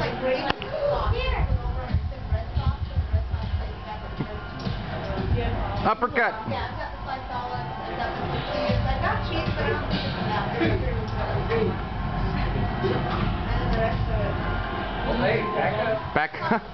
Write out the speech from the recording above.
like gravy sauce. Here. Uppercut. Yeah, I've got the $5. I've got the cheese. I've got cheese, but I don't think it's enough. And then the rest of it. Well, hey, back up. Back up.